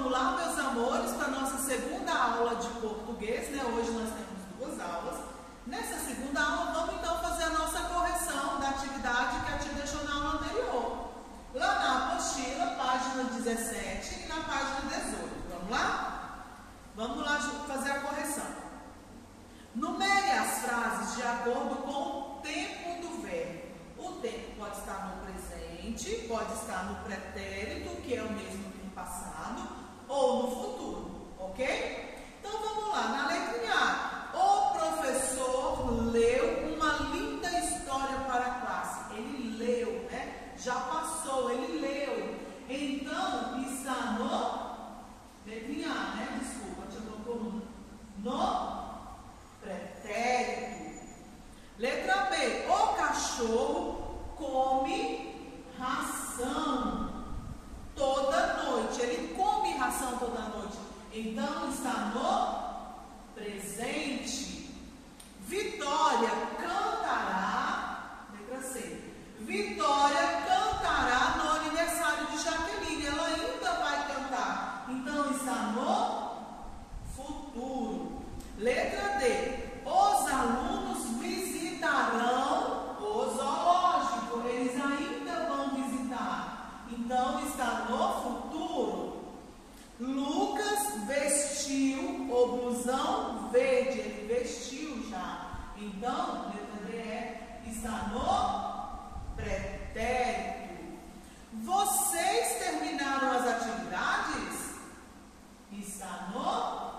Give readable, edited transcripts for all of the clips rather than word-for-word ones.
vamos lá, meus amores, para a nossa segunda aula de português, né? Hoje nós temos duas aulas. Nessa segunda aula, vamos então fazer a nossa correção da atividade que a tia deixou na aula anterior. Lá na apostila, página 17 e na página 18. Vamos lá? Vamos lá fazer a correção. Numere as frases de acordo com o tempo do verbo. O tempo pode estar no presente, pode estar no pretérito, que é o mesmo que no passado, ou no futuro, ok? Então vamos lá, na letrinha A. O professor leu uma linda história para a classe. Ele leu, né? Já passou, ele leu. Então, está no letrinha A, né? Desculpa, deixa eu colocar no pretérito. Letra B. O cachorro come ração toda noite. Ele come ração toda noite. Então, está no presente. Vitória cantará. Letra C. Vitória cantará no aniversário de Jaqueline. Ela ainda vai cantar. Então, está no futuro. Letra D. Os alunos visitarão o zoológico. Eles ainda vão visitar. Então, está no futuro. Lucas vestiu o blusão verde. Ele vestiu já. Então, letra D está no pretérito. Vocês terminaram as atividades? Está no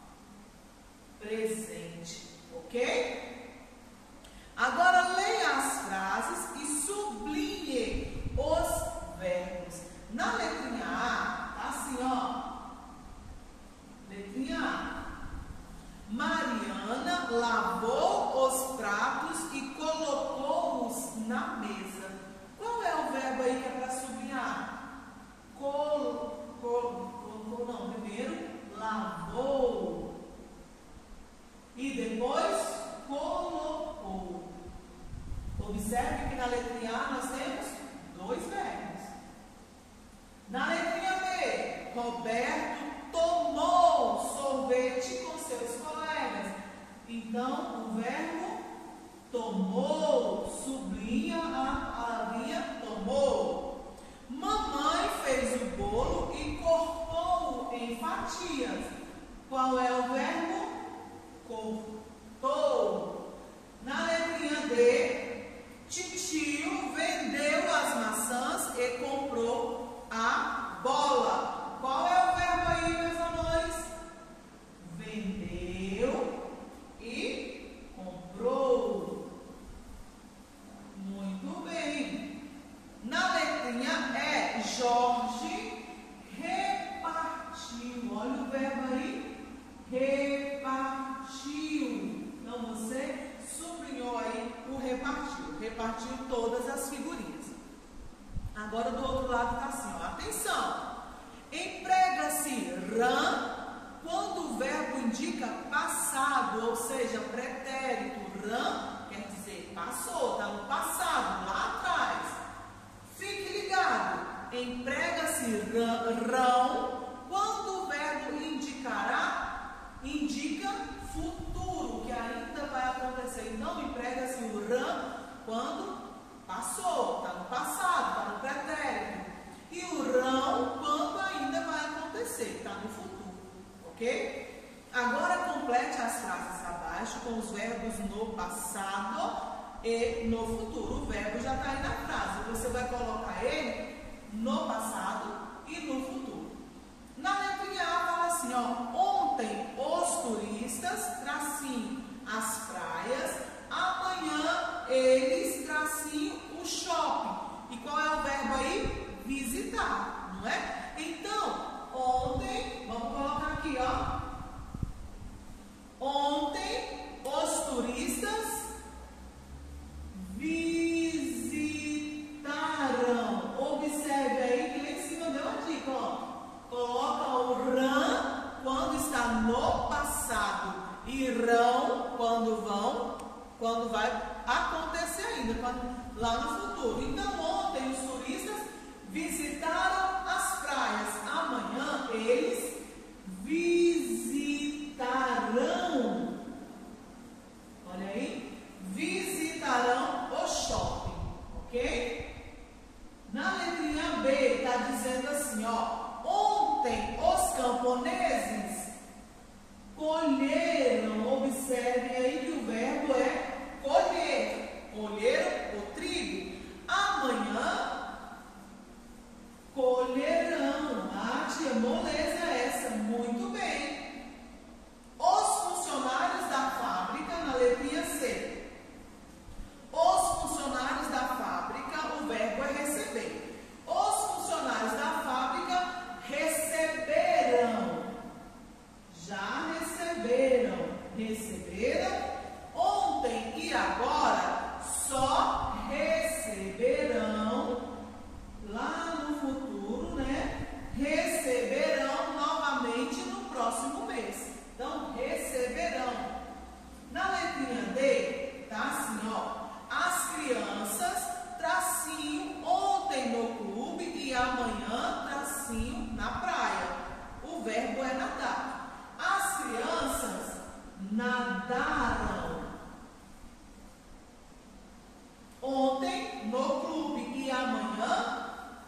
presente, ok? Agora leia as frases e sublinhe os verbos. Na letrinha A, tá assim, ó. Letrinha A. Mariana lavou os pratos e colocou-os na mesa. Qual é o verbo aí que é para sublinhar? Colocou, não. Primeiro, lavou. E depois, colocou. Observe que na letrinha A nós temos dois verbos. Na letrinha B, Roberto tomou sorvete com seus colegas. Então, o verbo tomou, sublinha a linha tomou. Mamãe fez o bolo e cortou-o em fatias. Qual é o verbo? Cortou. Na letrinha D, titio vendeu as maçãs e comprou a bola. Qual é o verbo aí, meus amores? Vendeu e comprou. Muito bem. Na letrinha E, Jorge repartiu. Olha o verbo aí. Repartiu. Então você sublinhou aí o repartiu. Repartiu todas as figurinhas. Agora do outro lado está assim, ó. Atenção! Emprega-se rã quando o verbo indica passado, ou seja, pretérito. Rã quer dizer passou, está no passado, lá atrás. Fique ligado. Emprega-se rão quando o verbo indica futuro, que ainda vai acontecer. Então, emprega-se o rã quando passou, está no passado, está no pretérito. E o rão quando ainda vai acontecer, está no futuro, ok? Agora complete as frases abaixo com os verbos no passado e no futuro. O verbo já está aí na frase, você vai colocar ele no passado e no futuro. Na letrinha A fala assim, ó, ontem os turistas, tracinho, as praias, amanhã eles, tracinho, o shopping. E qual é o verbo aí? Visitar, não é? Então, ontem, vamos colocar aqui, ó. Ontem os turistas visitaram. Observe aí que lá em cima deu uma dica, ó. Coloca o rã quando está no passado e rão quando vai acontecer ainda, lá no futuro. Então, ontem os turistas visitaram as praias. Amanhã eles visitarão. Olha aí, visitarão o shopping, ok? Na letrinha B está dizendo assim, ó, ontem os camponeses colheram. Observe aí que o verbo é colher. Colheram o trigo. Amanhã colherão. Ah, tia, moleza essa. Muito bem. Os funcionários da fábrica, na letrinha C. Os funcionários da fábrica, o verbo é receber. Os funcionários da fábrica receberão. Já receberam. Receberam ontem e agora só receberão lá no futuro, né? Receberão novamente no próximo mês. Então, receberão. Na letrinha D, tá assim, ó. As crianças, tracinho, ontem no clube e amanhã, tracinho, na praia. O verbo é nadar. As crianças nadaram ontem no clube e amanhã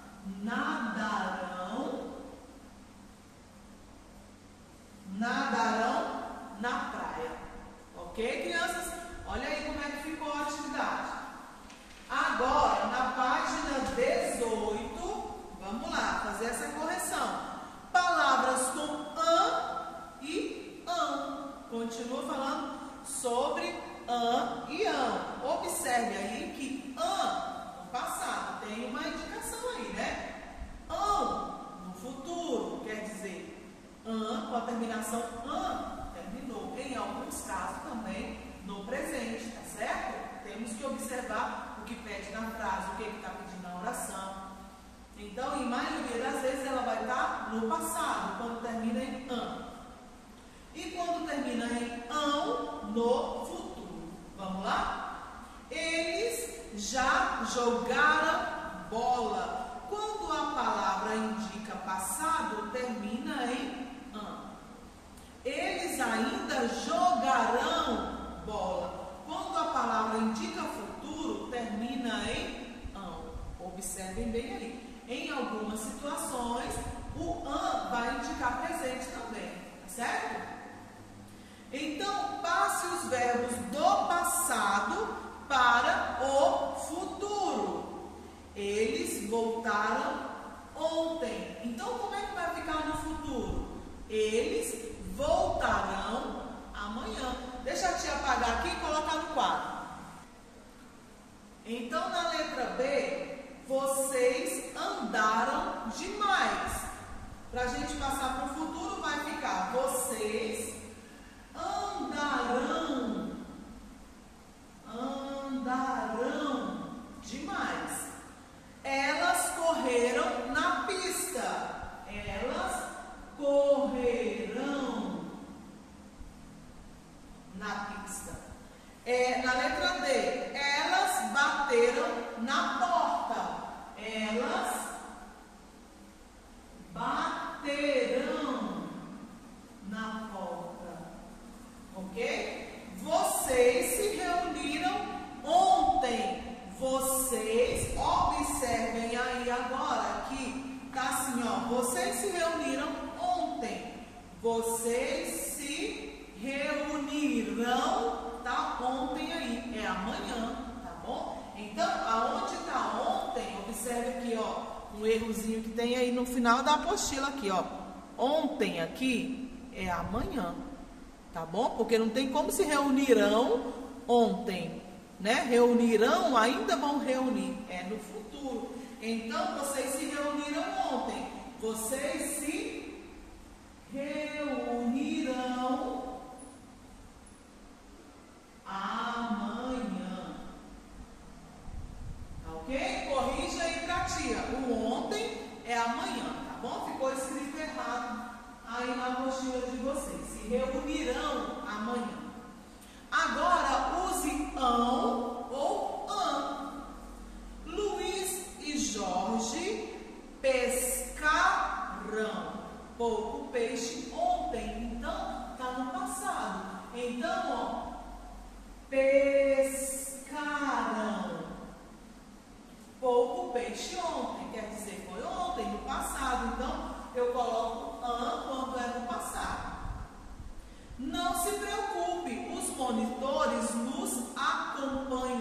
nadarão na praia. Ok, crianças? Olha aí como é que ficou a atividade. Agora, na página 18, vamos lá, fazer essa correção. Palavras com an e ão. Continua falando sobre an e ão. Observe aí que an, no passado, tem uma indicação aí, né? Ão, no futuro, quer dizer, an, com a terminação an, terminou. Em alguns casos também no presente, tá certo? Temos que observar o que pede na frase, o que ele está pedindo na oração. Então, em maioria das vezes, ela vai estar no passado, quando termina em an. E quando termina em ão, no futuro. Vamos lá? Eles já jogaram bola. Quando a palavra indica passado, termina em an. Eles ainda jogarão bola. Quando a palavra indica futuro, termina em ão. Observem bem aí. Em algumas situações, o an vai indicar presente também, tá certo? Então, passe os verbos do passado para o futuro. Eles voltaram ontem. Então, como é que vai ficar no futuro? Eles voltarão amanhã. Deixa a tia apagar aqui e colocar no quadro. Então, na letra B, vocês andaram demais. Para a gente passar para o futuro, vai ficar vocês andarão demais. Elas correram na pista. Elas correrão na pista. Na letra D, elas bateram na porta. Elas baterão na porta. Ok? Vocês se reuniram ontem. Vocês, observem aí agora que tá assim, ó. Vocês se reuniram ontem. Vocês se reunirão, tá? Ontem aí, é amanhã, tá bom? Então, aonde tá ontem, observe aqui, ó. Um errozinho que tem aí no final da apostila aqui, ó. Ontem aqui é amanhã, tá bom? Porque não tem como se reunirão ontem, né? Reunirão, ainda vão reunir, é no futuro. Então, vocês se reuniram ontem. Vocês se reunirão amanhã. Ok? Corrija aí pra tia. O ontem é amanhã, tá bom? Ficou escrito errado aí na apostila de vocês. Se reunirão amanhã. Agora, use ão ou an. Luiz e Jorge pescarão. Por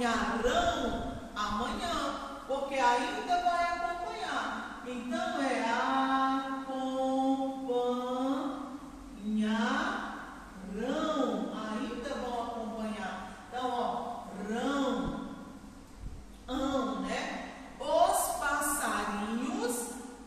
acompanharão amanhã, porque ainda vai acompanhar. Então é acompanharão, ainda vão acompanhar. Então, ó, né? Os passarinhos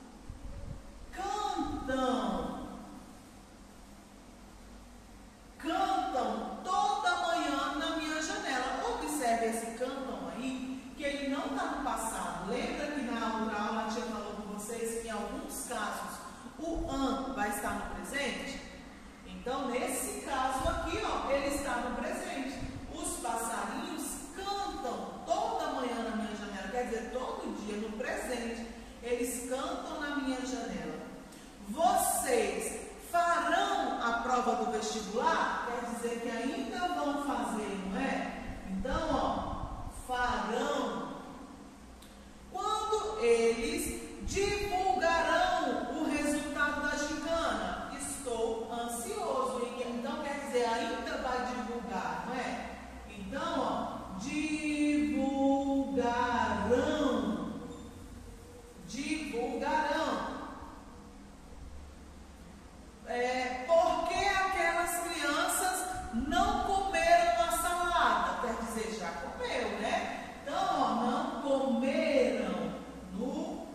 cantam toda manhã na minha janela. Observe esse cantam aí, que ele não está no passado. Lembra que na outra aula a tia falou com vocês que em alguns casos o vai estar no presente? Então, nesse caso aqui, ó, ele está no presente. Os passarinhos cantam toda manhã na minha janela, quer dizer, todo dia no presente. Eles cantam na minha janela. Vocês farão a prova do vestibular? Quer dizer que ainda vão fazer, não é? Então, ó, farão. Quando eles divulgarão o resultado da gincana? Estou ansioso. Então, quer dizer, ainda vai divulgar, não é? Então, ó, divulgarão. Por que aquelas crianças não comeram a salada? Quer dizer, já comeu, né? Então, ó, não comeram no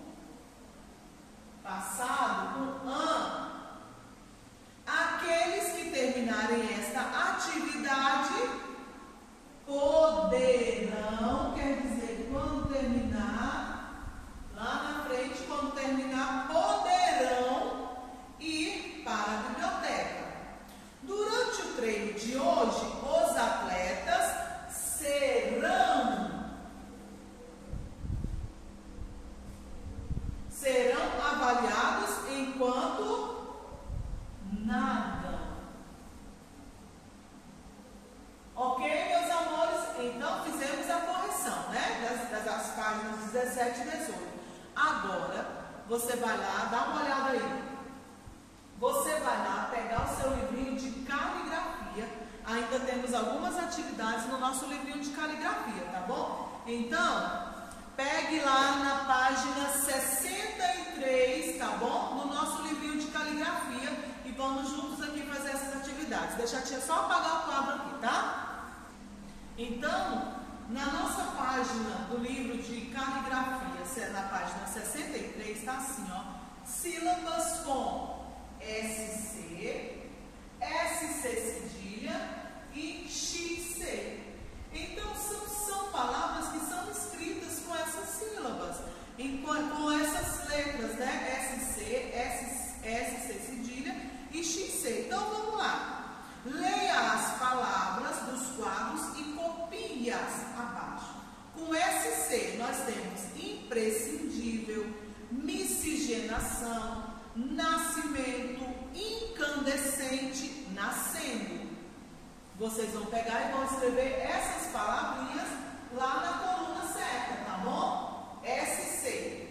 passado com Aqueles que terminarem esta atividade poderão, quer dizer, quando terminar, lá na frente, quando terminar, poderão ir para a biblioteca. Durante o treino de hoje, os atletas serão avaliados enquanto nadam. Ok, meus amores? Então, fizemos a correção, né? Das páginas 17 e 18. Agora, você vai lá, dá uma olhada aí. Você vai lá pegar o seu livrinho de caligrafia. Ainda temos algumas atividades no nosso livrinho de caligrafia, tá bom? Então, pegue lá na página 63, tá bom? No nosso livrinho de caligrafia e vamos juntos aqui fazer essas atividades. Deixa a tia só apagar o quadro aqui, tá? Então, na nossa página do livro de caligrafia, na página 63, está assim, ó, sílabas com SC, SC cedilha e XC. Então, são palavras que são escritas com essas sílabas, com essas letras, né? SC cedilha e XC. Então, vamos lá. Leia as palavras dos quadros e copie-as abaixo. Com SC, nós temos imprescindível, miscigenação, nascimento, incandescente, nascendo. Vocês vão pegar e vão escrever essas palavrinhas lá na coluna certa, tá bom? SC,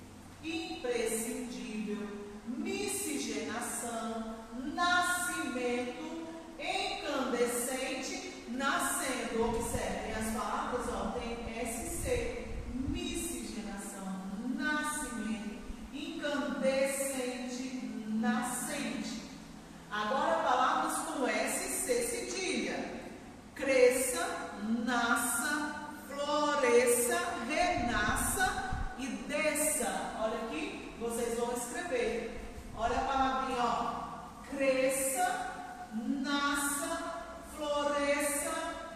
imprescindível, miscigenação, nascimento, incandescente, nascendo. Observem as palavras, ó, tem SC, miscigenação, nascimento, incandescente, nascente. Agora, palavras com SC cedilha: cresça, nasça, floresça, renasça e desça. Olha aqui, vocês vão escrever. Olha a palavrinha, ó, cresça, nasça, floresça,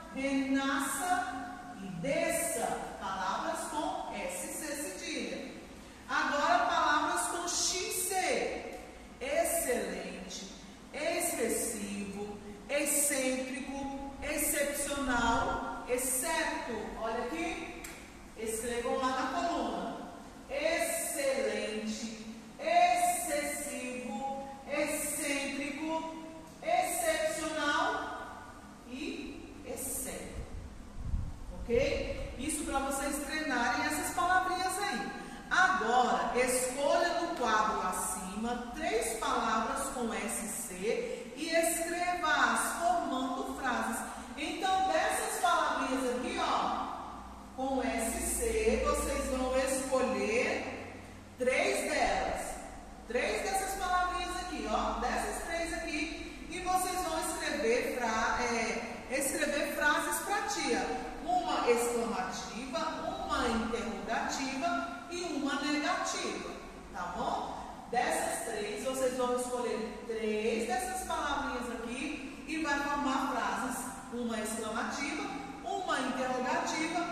renasça e desça. Palavras com SC cedilha. Agora, palavras com XC: excelente, expressivo, excêntrico, excepcional, exceto. Olha aqui, escrevam lá na coluna: excelente, excessivo, excêntrico, excepcional e excêntrico. Ok? Isso para vocês treinarem essas palavrinhas aí. Agora, escolha no quadro acima 3 palavras com SC e escreva-as formando frases. Então, dessas palavrinhas aqui, ó, tá bom? Dessas três, vocês vão escolher três dessas palavrinhas aqui e vai formar frases, uma exclamativa, uma interrogativa